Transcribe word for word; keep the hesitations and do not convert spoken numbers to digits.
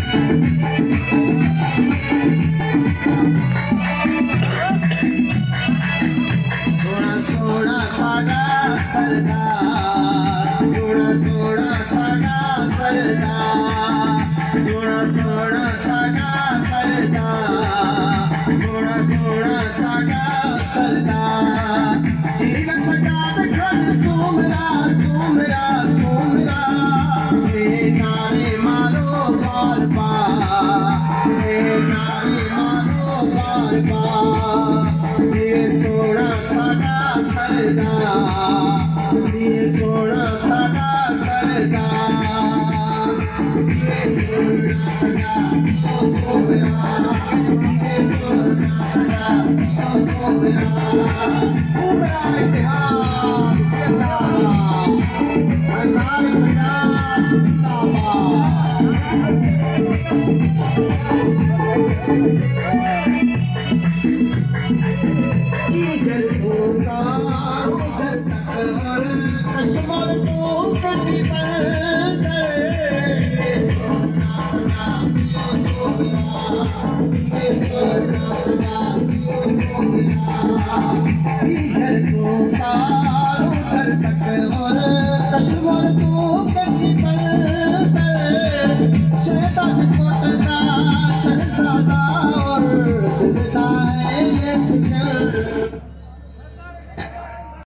सोना सोना सागा सरदार, सोना सोना सागा सरदार, सोना सोना सागा सरदार, सोना सोना सागा सरदार। जीवन सजाद खन सुमरा सुमरा सुमरा, ते नारे मारो बार बार, ते नारे मारो बार बार। जीवे सोना सागा सरदार, जीवे सोना सागा सरदार, जीवे सोना सागा सुमरा, जीवे सोना सागा सुमरा। सुमरा इतिहास जिंदाबाद, सरदार सजा जिंदाबाद। जल उतारो जल तकर कश्मर को कटी बंदर, सोना सजा पियो सोना,